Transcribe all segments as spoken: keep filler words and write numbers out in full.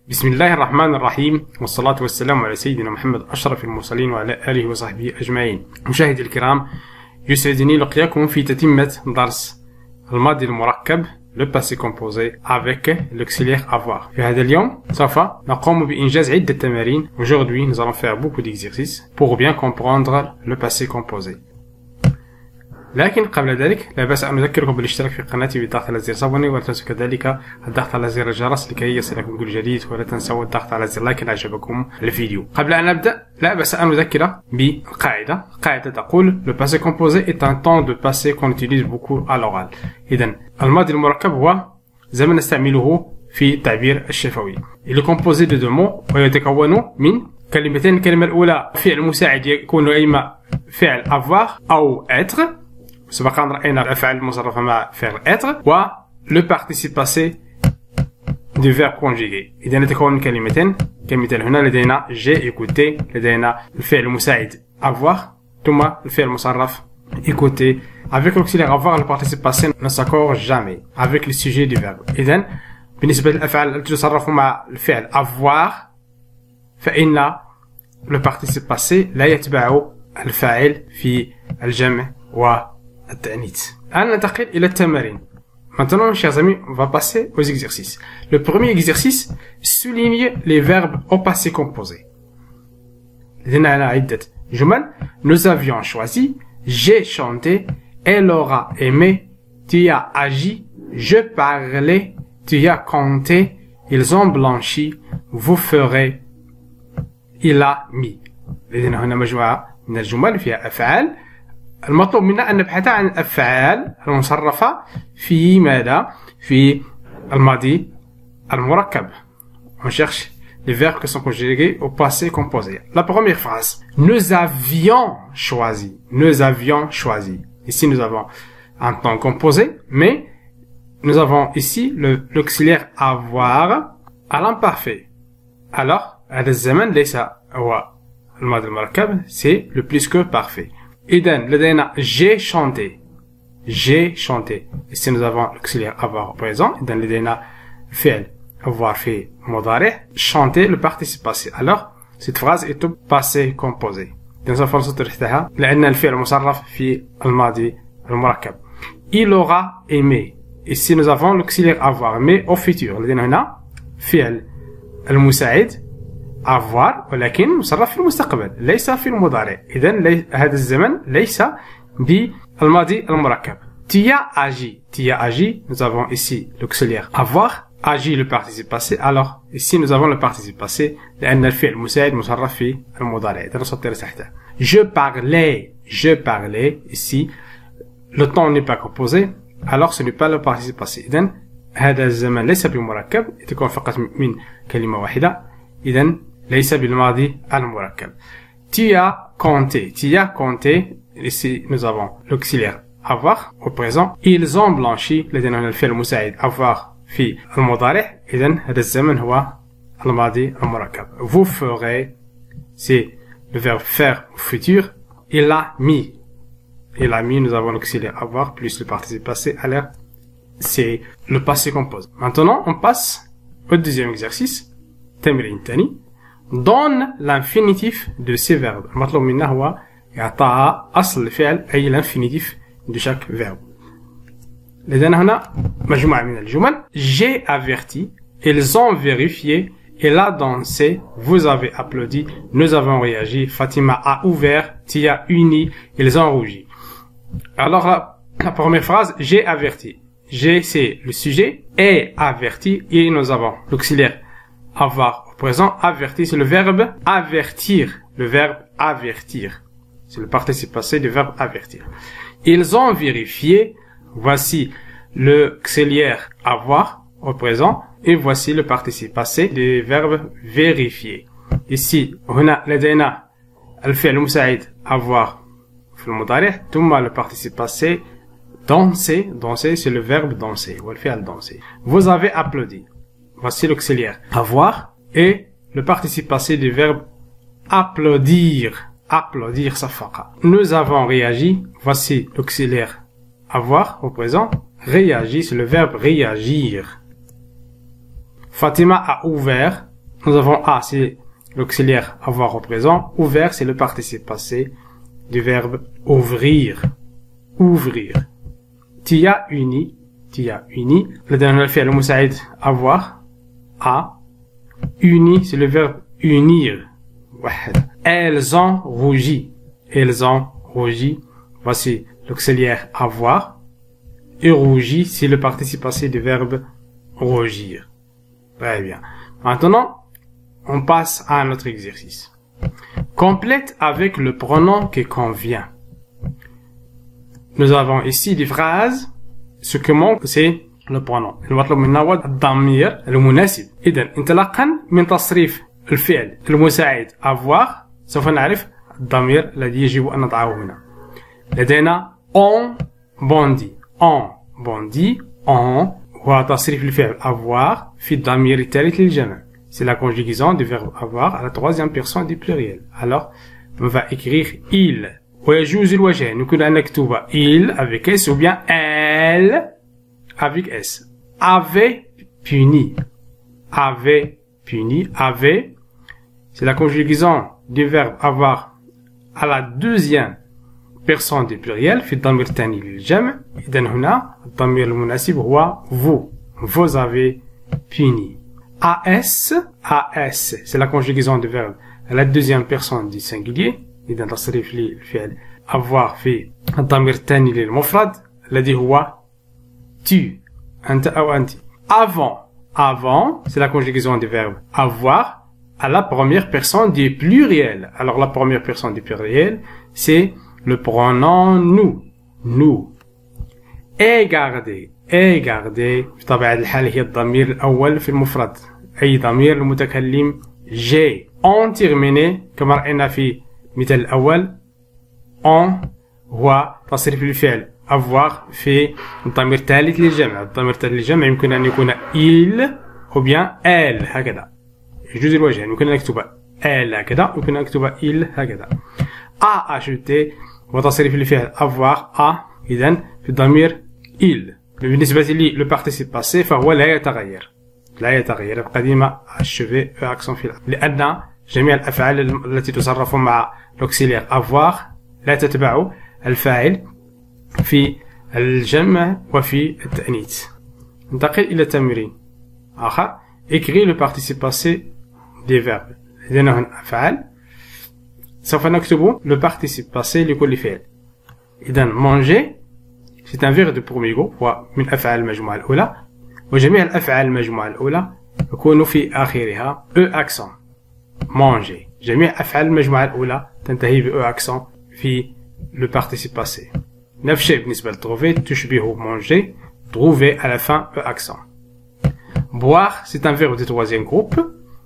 بسم الله الرحمن الرحيم، والصلاة والسلام على سيدنا محمد أشرف المرسلين وعلى آله وصحبه أجمعين. مشاهدي الكرام، يسعدني لقياكم في تتمة درس الماضي المركب le passé composé avec l'auxiliaire avoir. في هذا اليوم سوف نقوم بإنجاز عدة تمارين. Aujourd'hui, nous allons faire beaucoup d'exercices pour bien comprendre le passé composé. لكن قبل ذلك لا بأس أن نذكركم بالاشتراك في قناتي بالضغط على زر صابوني، ولا تنسوا كذلك الضغط على زر الجرس لكي يصلكم كل جديد، ولا تنسوا الضغط على زر لايك إن أعجبكم الفيديو. قبل أن نبدأ لا بأس أن نذكر بقاعدة. قاعدة تقول le passé composé est un temps de passé qu'on utilise beaucoup à l'oral. إذن الماضي المركب هو زمن نستعمله في التعبير الشفوي. Il est composé de deux mots ويتكون من كلمتين. الكلمة الأولى فعل مساعد يكون إما فعل avoir أو être. سبق أن رأينا الأفعال المصرفة مع فعل être و le participe passé du verbe conjugué. إذا نتكون من كلمتين. كمثال هنا لدينا j'ai écouté، لدينا الفعل المساعد avoir ثم الفعل المصرف écouter. Avec l'auxiliaire avoir le participe passé ne s'accorde jamais avec le sujet du verbe. إذا بالنسبة للأفعال التي تصرف مع الفعل avoir فإن le participe passé لا يتبع الفاعل في الجمع و التأنيث. الآن ننتقل إلى التمارين. Maintenant, chers amis, on va passer aux exercices. Le premier exercice souligne les verbes au passé composé. لدينا هنا عدة جمل. Nous avions choisi, j'ai chanté, elle aura aimé, tu as agi, je parlais, tu as compté, ils ont blanchi, vous ferez, il a mis. لدينا هنا مجموعة من الجمل فيها أفعال. المطلوب منا أن نبحث عن الأفعال المصرفة في ماذا؟ في الماضي المركب. On cherche les verbes qui sont conjugués au passé composé. La première phrase. Nous avions choisi. Nous avions choisi. Ici, nous avons un temps composé, mais nous avons ici l'auxiliaire avoir à l'imparfait. Alors, هذا الزمن ليس هو الماضي المركب, c'est le plus que parfait. إذن لدينا j'ai chanté, j'ai chanté. Ici nous avons l'auxiliaire avoir au présent. إذن لدينا فعل avoir في مضارع, chanter le participe passé. Alors cette phrase est au passé composé. إذن سوف نسطر تحتها لأن الفعل مصرف في الماضي المركب. Il aura aimé. Ici nous avons l'auxiliaire avoir mais au futur. لدينا هنا فعل المساعد avoir ولكن مصرف في المستقبل ليس في المضارع. إذن هذا الزمن ليس بالماضي المركب. Tu as agi. Tu as agi. Nous avons ici l'auxiliaire avoir. Agi le participe passé. Alors ici nous avons le participe passé لأن الفعل المساعد مصرف في المضارع. إذن نسطر تحته. Je parlais. Je parlais. Ici le temps n'est pas composé. Alors ce n'est pas le participe passé. إذن هذا الزمن ليس بالمركب. يتكون فقط من كلمة واحدة. إذن ليس بالماضي المركب. Tu as compté. Tu as compté. Ici nous avons l'auxiliaire avoir au présent. Ils ont blanchi. لدينا هنا الفعل المساعد avoir في المضارع. إذن هذا الزمن هو الماضي المركب. Vous ferez, c'est le verbe faire au futur. Il a mis. Il a mis. Nous avons l'auxiliaire avoir plus le participe passé. Alors c'est le passé composé. Maintenant on passe au deuxième exercice. تمرين ثاني. Donne l'infinitif de ces verbes. المطلوب منا هو إعطاء أصل الفعل أي l'infinitif de chaque verbe. لدينا هنا مجموعة من الجمل. J'ai averti, ils ont vérifié, elle a dansé, vous avez applaudi, nous avons réagi, Fatima a ouvert, tu as uni, ils ont rougi. Alors la, la première phrase, j'ai averti. J'ai c'est le sujet, et averti, et nous avons l'auxiliaire avoir au présent. Avertir, c'est le verbe avertir. Le verbe avertir. C'est le participe passé du verbe avertir. Ils ont vérifié. Voici l'auxiliaire avoir au présent. Et voici le participe passé du verbe vérifier. Ici, هنا لدينا الفعل المساعد avoir في المضارع ثم le participe passé danser. Danser, c'est le verbe danser. Ou le verbe danser. Vous avez applaudi. Voici l'auxiliaire avoir et le participe passé du verbe applaudir. Applaudir, safaqa. Nous avons réagi. Voici l'auxiliaire avoir au présent. Réagir, c'est le verbe réagir. Fatima a ouvert. nous avons A, c'est l'auxiliaire avoir au présent. Ouvert, c'est le participe passé du verbe ouvrir. Ouvrir. Tia uni. Tia uni. Le dernier fait le moussaïd avoir. A. Uni, c'est le verbe unir. Elles ont rougi. Elles ont rougi. Voici l'auxiliaire avoir. Et rougi, c'est le participe passé du verbe rougir. Très bien. Maintenant, on passe à un autre exercice. Complète avec le pronom qui convient. Nous avons ici des phrases. Ce qui manque, c'est le pronom. المطلوب منا هو الضمير المناسب. إذا انطلاقا من تصريف الفعل المساعد avoir سوف نعرف الضمير الذي يجب أن نضعه هنا. لدينا on bondi. on bondi. on هو تصريف الفعل avoir في الضمير الثالث للجمع. C'est la conjugaison du verbe avoir à la troisième personne du pluriel. Alors, on va écrire il. ويجوز الوجهين. يمكن أن نكتب il avec s ou bien elle avec s. Avait puni. Avait puni. Avait, c'est la conjugaison du verbe avoir à la deuxième personne du pluriel في الضمير الثاني للجمع. إذا هنا الضمير المناسب هو vous. Vous avez puni. as, as, c'est la conjugaison du verbe à la deuxième personne du singulier. إذا تصريف للفعل avoir في الضمير الثاني للمفرد الذي هو tu. أنت أو أنت. Avant, avant, c'est la conjugaison du verbe avoir à la première personne du pluriel. Alors la première personne du pluriel, c'est le pronom nous. nous. Et garder. et garder بطبيعة الحال هي الضمير الأول في المفرد. أي ضمير المتكلم j'ai. en terminé كما رأينا في مثال الأول en هو تصريف الفعل avoir في الضمير الثالث للجمع. الضمير الثالث للجمع يمكن أن يكون il أو bien elle هكذا. يجوز الوجهين. يمكن أن نكتب elle هكذا يمكن أن نكتب il هكذا. a acheté وتصريف الفعل avoir a إذن في الضمير il. بالنسبة لي le participe passé فهو لا يتغير. لا يتغير القديمة achevé accent في لأن جميع الأفعال التي تصرف مع l'auxiliaire avoir لا تتبع الفاعل في الجمع وفي التأنيث. ننتقل إلى تمرين آخر. écrit le participe passé des verbes. لدينا هنا أفعال سوف نكتب le participe passé لكل فعل. إذن manger c'est un verbe de premier groupe ومن أفعال المجموعة الأولى وجميع الأفعال المجموعة الأولى يكون في آخرها e accent. manger. جميع أفعال المجموعة الأولى تنتهي ب e accent في le participe passé. نفس الشيء بالنسبة ل trouver تشبه manger. trouver à la fin e accent. boire c'est un verbe de troisième groupe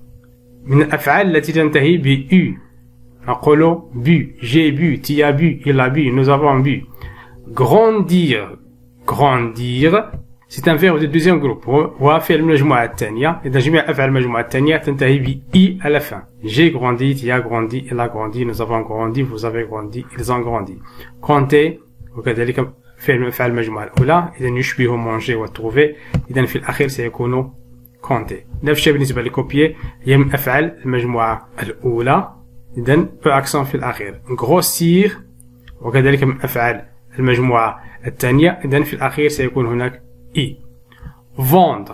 من الأفعال التي تنتهي ب u. نقول bu. j'ai bu. tu as bu. il a bu. nous avons bu. grandir. grandir c'est un verbe de deuxième groupe وفعل المجموعة الثانية. إذا جميع أفعال المجموعة الثانية تنتهي ب i à la fin. j'ai grandi. tu as grandi. il a grandi. nous avons grandi. vous avez grandi. ils ont grandi. compter وكذلك فعل من أفعال المجموعة الأولى. إذا يشبه manger وتروفي. إذا في الأخير سيكون compter. نفس الشيء بالنسبة لكوبيي هي من أفعال المجموعة الأولى. إذا e accent في الأخير. grossir وكذلك من أفعال المجموعة الثانية. إذا في الأخير سيكون هناك i. vendre.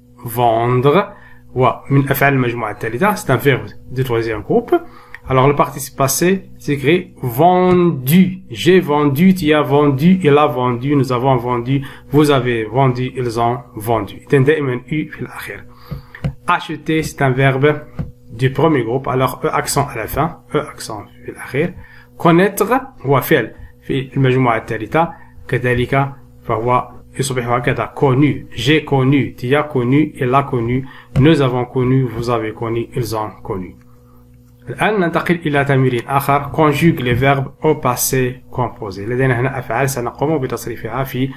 vendre ومن أفعال المجموعة الثالثة. c'est un verbe de troisième groupe. Alors le participe passé s'écrit vendu. j'ai vendu. tu as vendu. il a vendu. nous avons vendu. vous avez vendu. ils ont vendu. إذن دائما u في الأخير. acheter c'est un verbe du premier groupe. alors e accent à la fin. e accent في الأخير. connaître هو فعل في المجموعة الثالثة. كذلك فهو يصبح هكذا connu. j'ai connu. tu as connu. il a connu. nous avons connu. vous avez connu. ils ont connu. الآن ننتقل إلى تمرين آخر. conjugue les verbes au passé composé. لدينا هنا أفعال سنقوم بتصريفها في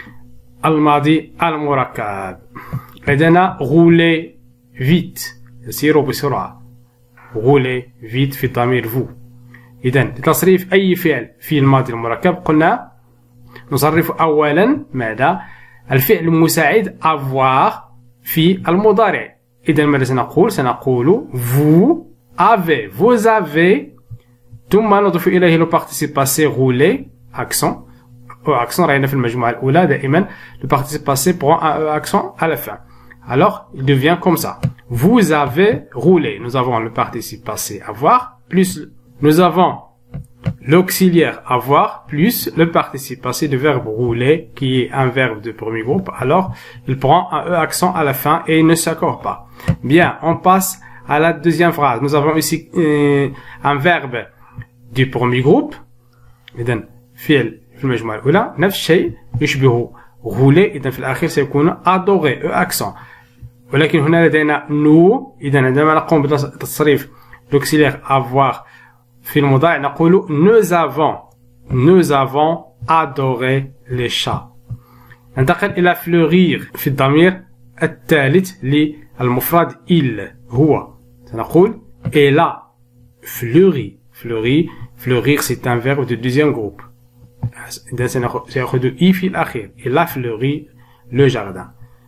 الماضي المركب. لدينا rouler vite. يسير بسرعة. rouler vite في الضمير vous. إذن لتصريف أي فعل في الماضي المركب قلنا نصرف أولا ماذا؟ الفعل المساعد avoir في المضارع. إذا ماذا سنقول؟ سنقول vous avez, vous avez. ثم نضيف إليه le participe passé roulé accent au accent رأينا في المجموعة الأولى دائما le participe passé prend un accent à la fin. Alors il devient comme ça. Vous avez roulé. Nous avons le participe passé avoir plus nous avons l'auxiliaire avoir plus le participe passé du verbe rouler qui est un verbe de premier groupe. Alors il prend un E accent à la fin et il ne s'accorde pas. Bien, on passe à la deuxième phrase. Nous avons ici euh, un verbe du premier groupe. إذن فعل في المجموعة الأولى نفس الشيء يشبه rouler. إذن في الأخير سيكون adorer E accent. ولكن هنا لدينا nous. إذا عندما نقوم بتصريف l'auxiliaire avoir في المضارع نقول nous avons nous avons adoré les chats. ننتقل إلى fleurir في الضمير الثالث للمفرد il هو. سنقول elle a fleuri. Fleurir, fleurir c'est un verbe de deuxième groupe. إذا سنأخذ i في الأخير. Elle a fleuri le jardin.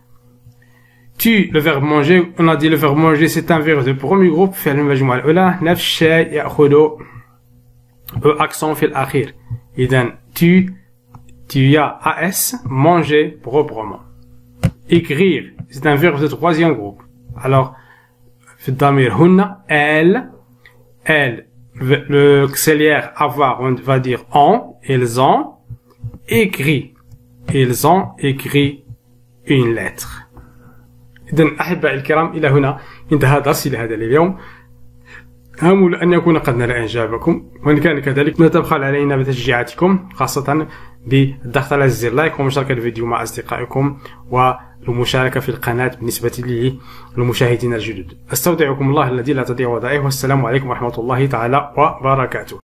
Tu, le verbe manger, on a dit le verbe manger c'est un verbe de premier groupe. فعل المجموعة الأولى نفس الشيء يأخذ E accent في الأخير. إذن tu, tu as as manger proprement. Écrire c'est un verbe de troisième groupe. Alors في الضمير هن elle elle l'auxiliaire avoir on va dire ont ils ont écrit ils ont écrit une lettre. إذن أحبائي الكرام إلى هنا انتهى درسي لهذا اليوم. آمل أن يكون قد نال إعجابكم وإن كان كذلك لا تبخل علينا بتشجيعاتكم خاصة بالضغط على زر لايك ومشاركة الفيديو مع أصدقائكم والمشاركة في القناة بالنسبة للمشاهدين الجدد. أستودعكم الله الذي لا تضيع ودائعه والسلام عليكم ورحمة الله تعالى وبركاته.